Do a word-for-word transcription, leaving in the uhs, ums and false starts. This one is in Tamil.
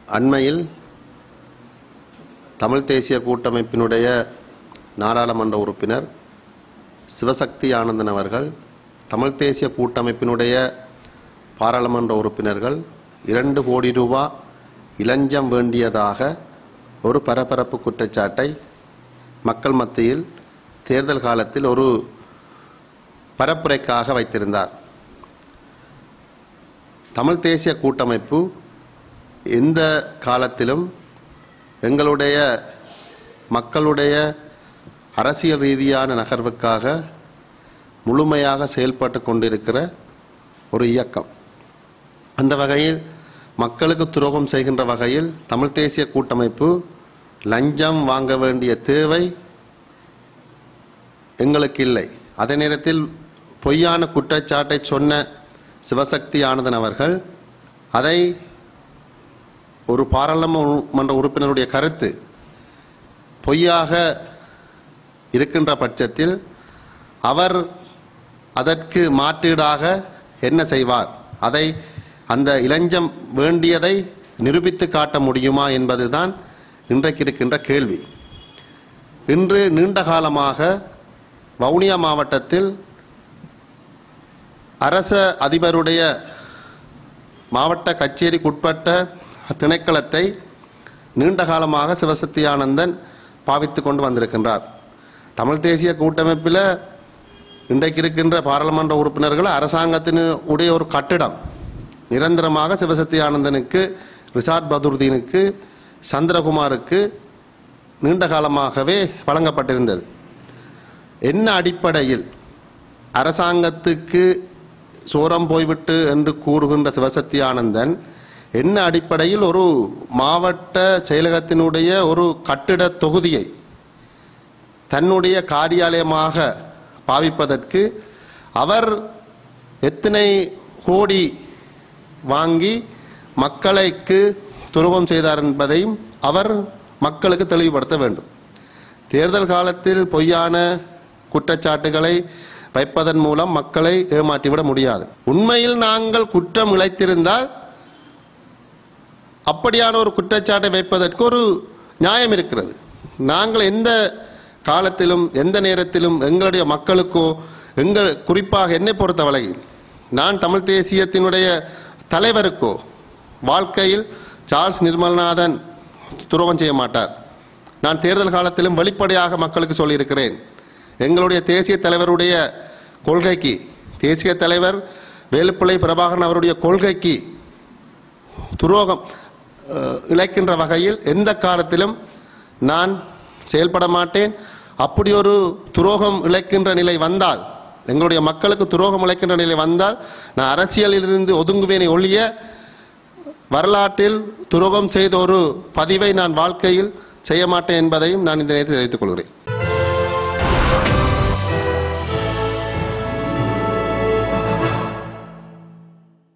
அண்மையில் தமிழ் தேசிய கூட்டமைப்பினுடைய நாடாளுமன்ற உறுப்பினர் சிவசக்தி ஆனந்தன் அவர்கள் தமிழ் தேசிய கூட்டமைப்பினுடைய பாராளுமன்ற உறுப்பினர்கள் இரண்டு கோடி ரூபா இலஞ்சம் வேண்டியதாக ஒரு பரபரப்பு குற்றச்சாட்டை மக்கள் மத்தியில் தேர்தல் காலத்தில் ஒரு பரப்புரைக்காக வைத்திருந்தார். தமிழ் தேசிய கூட்டமைப்பு எந்த காலத்திலும் எங்களுடைய மக்களுடைய அரசியல் ரீதியான நகர்வுக்காக முழுமையாக செயல்பட்டு கொண்டிருக்கிற ஒரு இயக்கம். அந்த வகையில் மக்களுக்கு துரோகம் செய்கின்ற வகையில் தமிழ் தேசிய கூட்டமைப்பு லஞ்சம் வாங்க வேண்டிய தேவை எங்களுக்கு இல்லை. அதே நேரத்தில் பொய்யான குற்றச்சாட்டை சொன்ன சிவசக்தி ஆனந்தன் அவர்கள் அதை ஒரு பாராளுமன்ற உறுப்பினருடைய கருத்து பொய்யாக இருக்கின்ற பட்சத்தில் அவர் அதற்கு மாற்றீடாக என்ன செய்வார், அதை அந்த இலஞ்சம் வேண்டியதை நிரூபித்து காட்ட முடியுமா என்பதுதான் இன்றைக்கு இருக்கின்ற கேள்வி. இன்று நீண்ட காலமாக வவுனியா மாவட்டத்தில் அரச அதிபருடைய மாவட்ட கச்சேரிக்குட்பட்ட திணைக்களத்தை நீண்ட காலமாக சிவசக்தி ஆனந்தன் பாவித்து கொண்டு வந்திருக்கின்றார். தமிழ் தேசிய கூட்டமைப்பில் இன்றைக்கு இருக்கின்ற பாராளுமன்ற உறுப்பினர்கள் அரசாங்கத்தினுடைய ஒரு கட்டிடம் நிரந்தரமாக சிவசக்தி ஆனந்தனுக்கு, ரிஷாட் பதுருதீனுக்கு, சந்திரகுமாருக்கு நீண்ட காலமாகவே வழங்கப்பட்டிருந்தது. என்ன அடிப்படையில் அரசாங்கத்துக்கு சோரம் போய்விட்டு என்று கூறுகின்ற சிவசக்தி ஆனந்தன் என்ன அடிப்படையில் ஒரு மாவட்ட செயலகத்தினுடைய ஒரு கட்டிட தொகுதியை தன்னுடைய காரியாலயமாக பாவிப்பதற்கு அவர் எத்தனை கோடி வாங்கி மக்களுக்கு துரோகம் செய்தார் என்பதையும் அவர் மக்களுக்கு தெளிவுபடுத்த வேண்டும். தேர்தல் காலத்தில் பொய்யான குற்றச்சாட்டுகளை வைப்பதன் மூலம் மக்களை ஏமாற்றிவிட முடியாது. உண்மையில் நாங்கள் குற்றம் இழைத்திருந்தால் அப்படியான ஒரு குற்றச்சாட்டை வைப்பதற்கு ஒரு நியாயம் இருக்கிறது. நாங்கள் எந்த காலத்திலும் எந்த நேரத்திலும் எங்களுடைய மக்களுக்கோ, எங்கள் குறிப்பாக என்னை பொறுத்தவரையில் நான் தமிழ் தேசியத்தினுடைய தலைவருக்கோ வாழ்க்கையில் சார்ல்ஸ் நிர்மல்நாதன் துரோகம் செய்ய மாட்டார். நான் தேர்தல் காலத்திலும் வெளிப்படையாக மக்களுக்கு சொல்லியிருக்கிறேன். எங்களுடைய தேசிய தலைவருடைய கொள்கைக்கு, தேசிய தலைவர் வேலுப்பிள்ளை பிரபாகரன் அவருடைய கொள்கைக்கு துரோகம் இழைக்கின்ற வகையில் எந்த காலத்திலும் நான் செயல்பட மாட்டேன். அப்படி ஒரு துரோகம் இழைக்கின்ற நிலை வந்தால், எங்களுடைய மக்களுக்கு துரோகம் இழைக்கின்ற நிலை வந்தால் நான் அரசியலிலிருந்து ஒதுங்குவேனை ஒழிய வரலாற்றில் துரோகம் செய்த ஒரு பதிவை நான் வாழ்க்கையில் செய்ய மாட்டேன் என்பதையும் நான் இந்த நேரத்தில் தெரிவித்துக் கொள்கிறேன்.